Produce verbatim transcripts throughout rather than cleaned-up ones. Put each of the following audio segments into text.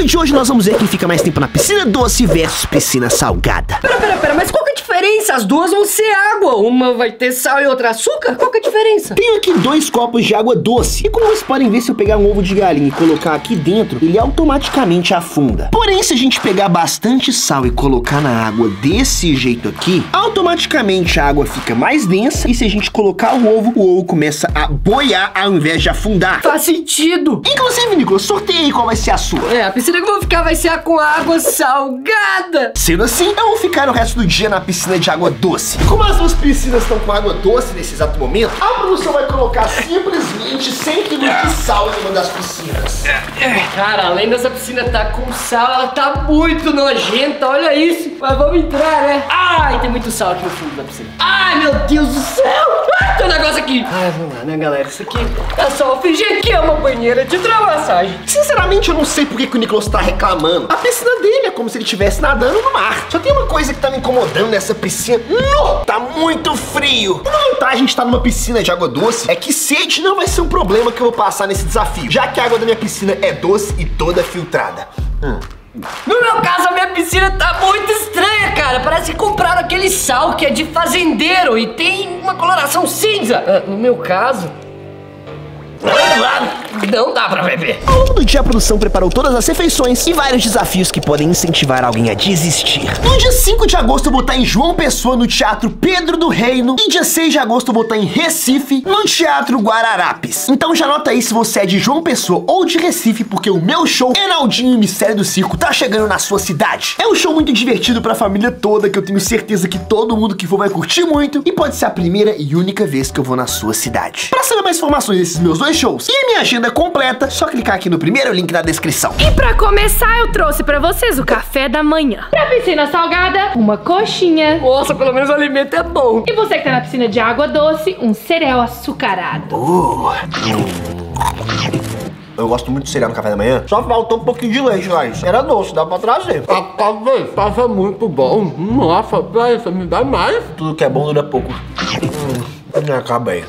vídeo de hoje nós vamos ver quem fica mais tempo na piscina doce versus piscina salgada. Pera, pera, pera, mas qual que é a diferença? As duas vão ser água. Uma vai ter sal e outra açúcar? Qual que é a diferença? Tenho aqui dois copos de água doce. E como vocês podem ver, se eu pegar um ovo de galinha e colocar aqui dentro, ele automaticamente afunda. Porém, se a gente pegar bastante sal e colocar na água desse jeito aqui, automaticamente a água fica mais densa. E se a gente colocar o ovo, o ovo começa a boiar ao invés de afundar. Faz sentido. Inclusive, Nicolas, sorteia aí qual vai ser a sua. É, a piscina que eu vou ficar vai ser a com água salgada. Sendo assim, eu vou ficar o resto do dia na piscina de água doce. Como as duas piscinas estão com água doce nesse exato momento, a produção vai colocar simplesmente cem quilos de sal em uma das piscinas. Cara, além dessa piscina tá com sal, ela tá muito nojenta, olha isso. Mas vamos entrar, né? Ai, tem muito sal aqui no fundo da piscina. Ai, meu Deus do céu. Ai, tem um negócio aqui. Ai, vamos lá, né, galera? Isso aqui é só fingir que é uma banheira de hidromassagem. Sinceramente, eu não sei por que, que o Nicolas tá reclamando. A piscina dele é como se ele estivesse nadando no mar. Só tem uma coisa que tá me incomodando nessa piscina. No, tá muito frio. Uma vantagem de estar numa piscina de água doce é que sede não vai ser um problema que eu vou passar nesse desafio, já que a água da minha piscina é doce e toda filtrada. Hum. No meu caso, a minha piscina tá muito estranha, cara. Parece que compraram aquele sal que é de fazendeiro e tem uma coloração cinza. Ah, no meu caso... não dá pra beber. Ao longo do dia, a produção preparou todas as refeições e vários desafios que podem incentivar alguém a desistir. No dia cinco de agosto, eu vou estar em João Pessoa, no Teatro Pedro do Reino. E dia seis de agosto, eu vou estar em Recife, no Teatro Guararapes. Então já anota aí se você é de João Pessoa ou de Recife, porque o meu show, Enaldinho e o Mistério do Circo, tá chegando na sua cidade. É um show muito divertido pra família toda, que eu tenho certeza que todo mundo que for vai curtir muito. E pode ser a primeira e única vez que eu vou na sua cidade. Pra saber mais informações desses meus dois shows e a minha agenda completa, só clicar aqui no primeiro link da descrição. E pra começar, eu trouxe pra vocês o café da manhã. Pra piscina salgada, uma coxinha. Nossa, pelo menos o alimento é bom. E você que tá na piscina de água doce, um cereal açucarado. Uh. Eu gosto muito de cereal no café da manhã. Só faltou um pouquinho de leite lá. Isso era doce, dá pra trazer. Acabei, tava muito bom. Nossa, você me dá mais? Tudo que é bom dura pouco. Hum, acabei.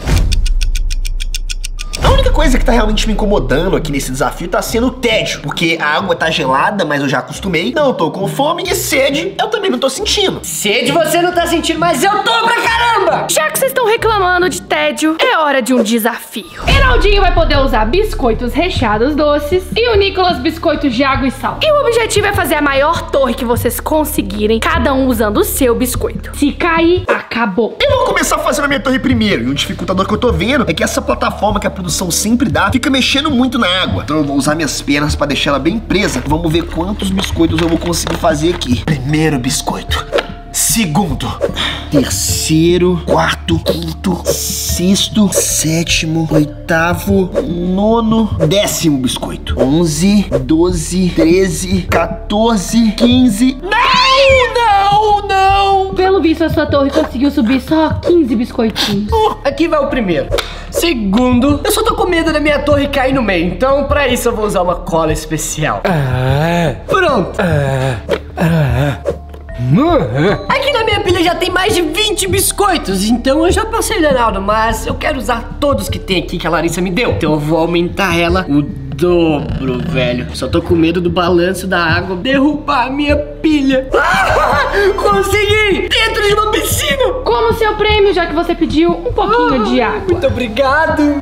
A única coisa que tá realmente me incomodando aqui nesse desafio tá sendo o tédio, porque a água tá gelada, mas eu já acostumei, não tô com fome, e sede eu também não tô sentindo. Sede você não tá sentindo, mas eu tô pra caramba! Já que vocês estão reclamando de tédio, é hora de um desafio. Enaldinho vai poder usar biscoitos recheados doces e o Nicolas biscoitos de água e sal. E o objetivo é fazer a maior torre que vocês conseguirem, cada um usando o seu biscoito. Se cair, acabou. Eu vou começar fazendo a minha torre primeiro, e o dificultador que eu tô vendo é que essa plataforma que a produção sempre dá fica mexendo muito na água. Então eu vou usar minhas pernas pra deixar ela bem presa. Vamos ver quantos biscoitos eu vou conseguir fazer aqui. Primeiro biscoito. Segundo. Terceiro. Quarto. Quinto. Sexto. Sétimo. Oitavo. Nono. Décimo biscoito. Onze. Doze. Treze. Quatorze. Quinze. Não! Não! Não! Pelo visto, a sua torre conseguiu subir só quinze biscoitinhos. Uh, aqui vai o primeiro. Segundo, eu só tô com medo da minha torre cair no meio. Então, pra isso, eu vou usar uma cola especial. Ah, pronto. Ah, ah. Aqui na minha pilha já tem mais de vinte biscoitos, então eu já passei do Enaldo, mas eu quero usar todos que tem aqui que a Larissa me deu. Então eu vou aumentar ela o dobro, velho. Só tô com medo do balanço da água derrubar a minha pilha. Ah, consegui! Dentro de uma piscina! Como seu prêmio, já que você pediu um pouquinho ah, de água. Muito obrigado!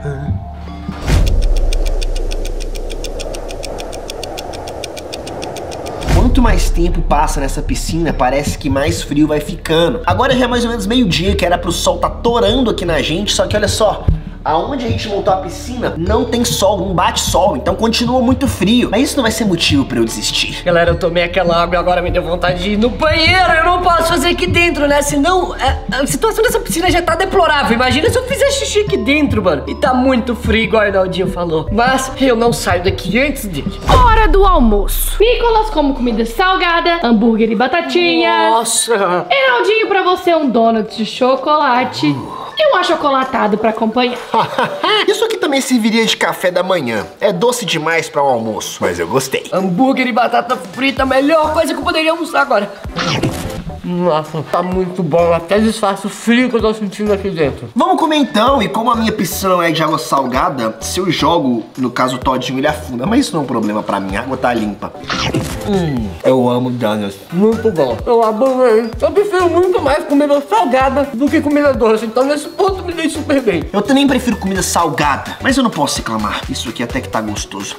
Quanto mais tempo passa nessa piscina, parece que mais frio vai ficando. Agora já é mais ou menos meio-dia, que era pro sol tá torando aqui na gente, só que olha só, aonde a gente montou a piscina não tem sol, não bate sol, então continua muito frio. Mas isso não vai ser motivo pra eu desistir. Galera, eu tomei aquela água e agora me deu vontade de ir no banheiro. Eu não posso fazer aqui dentro, né? Senão a situação dessa piscina já tá deplorável. Imagina se eu fizer xixi aqui dentro, mano. E tá muito frio, igual o Enaldinho falou. Mas eu não saio daqui antes dele. Hora do almoço. Nicolas como comida salgada, hambúrguer e batatinha. Nossa! Enaldinho, pra você um donut de chocolate. Uh. E um achocolatado pra acompanhar. Isso aqui também serviria de café da manhã. É doce demais pra um almoço, mas eu gostei. Hambúrguer e batata frita, a melhor coisa que eu poderia almoçar agora. Nossa, tá muito bom. Até disfarça o frio que eu tô sentindo aqui dentro. Vamos comer então, e como a minha piscina não é de água salgada, se eu jogo, no caso o todinho, ele afunda. Mas isso não é um problema pra mim, a água tá limpa. Hum, eu amo donuts. Muito bom. Eu adorei. Eu prefiro muito mais comida salgada do que comida doce. Então nesse ponto me dei super bem. Eu também prefiro comida salgada, mas eu não posso reclamar. Isso aqui até que tá gostoso.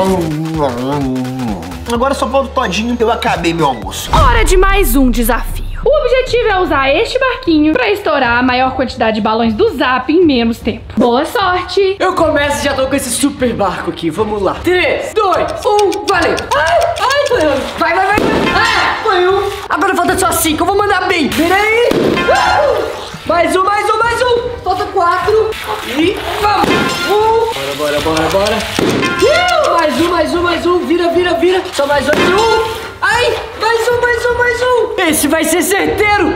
Agora só falta o todinho, eu acabei meu almoço. Hora de mais um desafio. O objetivo é usar este barquinho pra estourar a maior quantidade de balões do Zap em menos tempo. Boa sorte! Eu começo e já tô com esse super barco aqui. Vamos lá. três, dois, um, valeu! Ai, ai, foi um. Vai, vai, vai! Ah, foi um! Agora falta só cinco, eu vou mandar bem. Vem aí! Uh! Mais um, mais um, mais um! Falta quatro. E vamos! Um! Bora, bora, bora, bora! Uh! Mais um, mais um, mais um! Vira, vira, vira! Só mais um! Um! Ai! Mais um, mais um, mais um! Esse vai ser certeiro!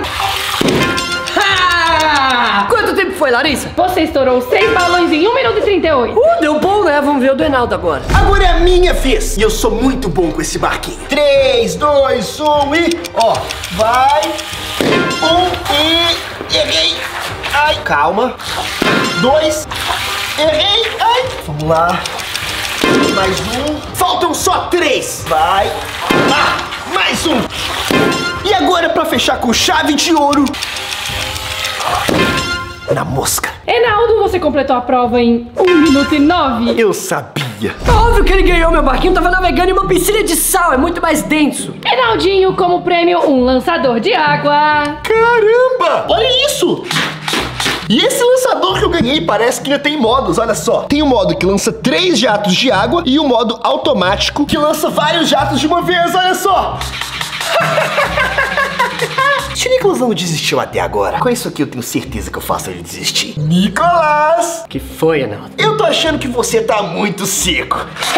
Ha! Quanto tempo foi, Larissa? Você estourou seis balões em um minuto e trinta e oito. Uh, deu bom, né? Vamos ver o do Enaldo agora. Agora é a minha vez. E eu sou muito bom com esse barquinho. três, dois, um e... Ó, vai. Um e... Errei. Ai, calma. Dois. Errei. Ai. Vamos lá. Mais um. Faltam só três. Vai. Ah, mais um. E agora pra fechar com chave de ouro. Na mosca. Enaldo, você completou a prova em um minuto e nove. Eu sabia. Óbvio que ele ganhou, meu barquinho tava navegando em uma piscina de sal, é muito mais denso. Enaldinho, como prêmio, um lançador de água. Caramba! Olha isso! E esse lançador que eu ganhei parece que ainda tem modos, olha só. Tem o modo que lança três jatos de água e o modo automático que lança vários jatos de uma vez, olha só. Se o Nicolas não desistiu até agora, com isso aqui eu tenho certeza que eu faço ele desistir. Nicolas! Que foi, Enaldo? Eu tô achando que você tá muito seco.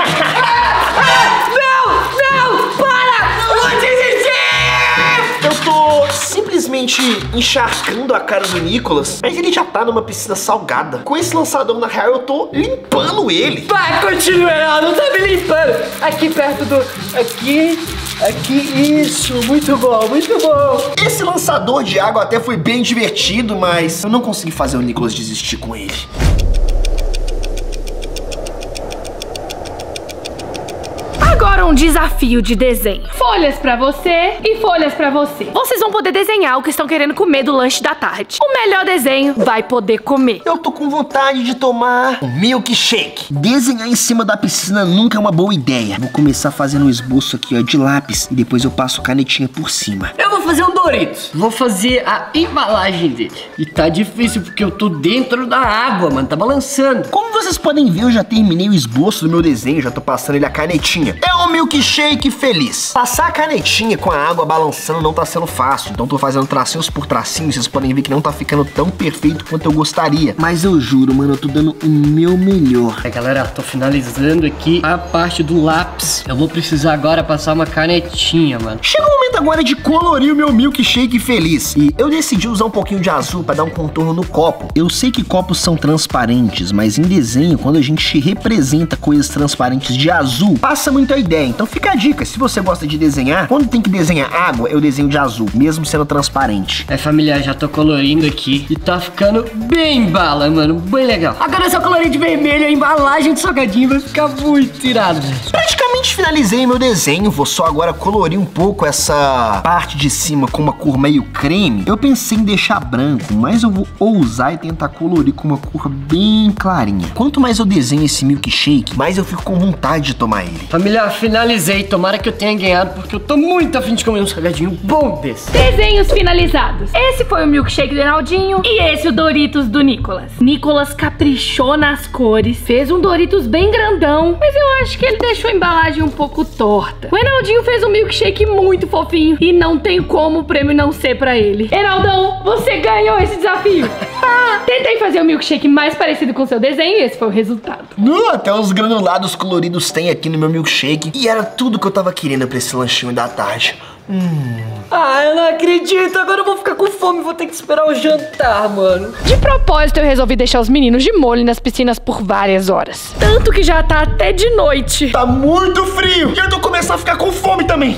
Não! Não! Para! Eu vou desistir! Eu tô simplesmente encharcando a cara do Nicolas, mas ele já tá numa piscina salgada. Com esse lançador, na real, eu tô limpando ele. Vai, continua, Enaldo, tá me limpando. Aqui perto do... Aqui... Aqui, isso, muito bom, muito bom. Esse lançador de água até foi bem divertido, mas eu não consegui fazer o Nicolas desistir com ele. Agora um desafio de desenho. Folhas pra você e folhas pra você. Vocês vão poder desenhar o que estão querendo comer do lanche da tarde. O melhor desenho vai poder comer. Eu tô com vontade de tomar um milkshake. Desenhar em cima da piscina nunca é uma boa ideia. Vou começar fazendo um esboço aqui, ó, de lápis, e depois eu passo canetinha por cima. Eu vou fazer um Doritos. Vou fazer a embalagem dele. E tá difícil porque eu tô dentro da água, mano, tá balançando. Como vocês podem ver, eu já terminei o esboço do meu desenho, já tô passando ele a canetinha. É um milkshake feliz. Passar a canetinha com a água balançando não tá sendo fácil, então tô fazendo tracinhos por tracinhos. Vocês podem ver que não tá ficando tão perfeito quanto eu gostaria. Mas eu juro, mano, eu tô dando o meu melhor. É, galera, tô finalizando aqui a parte do lápis. Eu vou precisar agora passar uma canetinha, mano. Chegou o momento agora de colorir o meu milkshake feliz. E eu decidi usar um pouquinho de azul pra dar um contorno no copo. Eu sei que copos são transparentes, mas em desenho, quando a gente representa coisas transparentes de azul, passa muito a ideia. Então fica a dica, se você gosta de desenhar, quando tem que desenhar água, eu desenho de azul, mesmo sendo transparente. É, família, já tô colorindo aqui e tá ficando bem bala, mano, bem legal. Agora se eu colorir de vermelho, a embalagem de salgadinho vai ficar muito irado, velho. Praticamente finalizei meu desenho, vou só agora colorir um pouco essa parte de cima com uma cor meio creme. Eu pensei em deixar branco, mas eu vou ousar e tentar colorir com uma cor bem clarinha. Quanto mais eu desenho esse milkshake, mais eu fico com vontade de tomar ele. Família, finalizei. Tomara que eu tenha ganhado, porque eu tô muito afim de comer um salgadinho bom desse. Desenhos finalizados. Esse foi o milkshake do Enaldinho e esse o Doritos do Nicolas. Nicolas caprichou nas cores, fez um Doritos bem grandão, mas eu acho que ele deixou a embalagem um pouco torta. O Enaldinho fez um milkshake muito fofinho e não tem como o prêmio não ser pra ele. Enaldão, você ganhou esse desafio. Tentei fazer o milkshake mais parecido com o seu desenho e esse foi o resultado. Uh, até os granulados coloridos tem aqui no meu milkshake. E era tudo que eu tava querendo pra esse lanchinho da tarde. Hum. Ah, eu não acredito. Agora eu vou ficar com fome. Vou ter que esperar o jantar, mano. De propósito, eu resolvi deixar os meninos de molho nas piscinas por várias horas. Tanto que já tá até de noite. Tá muito frio. E eu tô começando a ficar com fome também. também.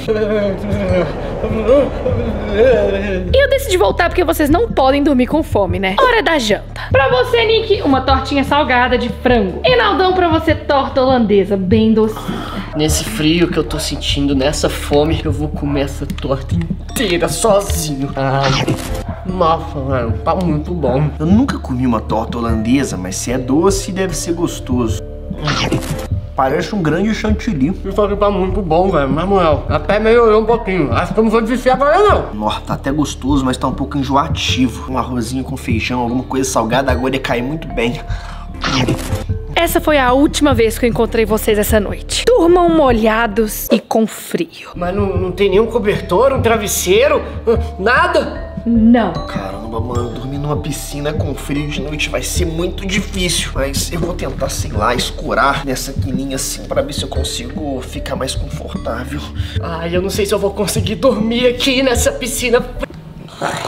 E eu decidi voltar porque vocês não podem dormir com fome, né? Hora da janta. Pra você, Nick, uma tortinha salgada de frango. E Naldão, pra você, torta holandesa, bem docinha. Nesse frio que eu tô sentindo, nessa fome, eu vou comer essa torta inteira sozinho. Ai, nossa, mano, tá muito bom. Eu nunca comi uma torta holandesa, mas se é doce, deve ser gostoso. Parece um grande chantilly. Isso aqui tá muito bom, velho. Mas, moral, até melhorou um pouquinho. Acho que eu não vou desistir agora, não. Nossa, tá até gostoso, mas tá um pouco enjoativo. Um arrozinho com feijão, alguma coisa salgada, agora ia cair muito bem. Essa foi a última vez que eu encontrei vocês essa noite. Durmam molhados e com frio. Mas não, não tem nenhum cobertor, um travesseiro, nada? Não. Caramba, mano, dormir numa piscina com frio de noite vai ser muito difícil. Mas eu vou tentar, sei lá, escurar nessa quininha assim pra ver se eu consigo ficar mais confortável. Ai, eu não sei se eu vou conseguir dormir aqui nessa piscina. Ai.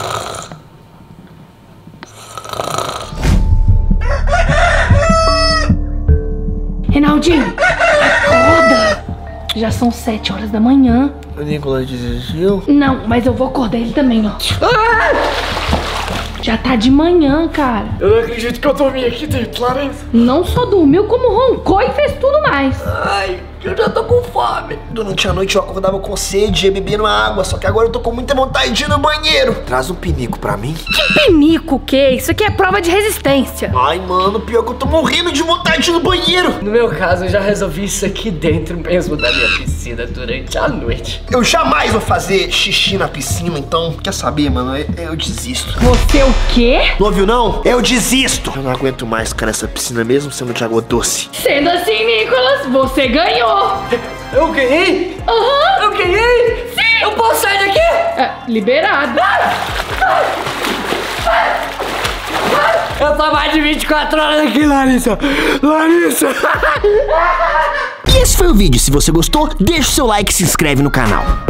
Reinaldinho, acorda! Já são sete horas da manhã. O Nicolas desistiu? Não, mas eu vou acordar ele também, ó. Ah! Já tá de manhã, cara. Eu não acredito que eu dormi aqui dentro, Larissa. Não só dormiu, como roncou e fez tudo mais. Ai, eu já tô com fome. Durante a noite eu acordava com sede, ia bebendo água, só que agora eu tô com muita vontade de ir no banheiro. Traz um pinico pra mim. Que pinico o quê? Isso aqui é prova de resistência. Ai, mano, pior que eu tô morrendo de vontade de ir no banheiro. No meu caso, eu já resolvi isso aqui dentro mesmo da minha piscina durante a noite. Eu jamais vou fazer xixi na piscina, então, quer saber, mano, eu, eu desisto. Você o quê? Não ouviu, não? Eu desisto. Eu não aguento mais ficar nessa piscina mesmo sendo de água doce. Sendo assim, Nicolas, você ganhou. Eu ganhei? Aham. Uhum. Eu ganhei? Sim. Eu posso sair daqui? É, liberado. Eu tô mais de vinte e quatro horas aqui, Larissa. Larissa. E esse foi o vídeo. Se você gostou, deixa o seu like e se inscreve no canal.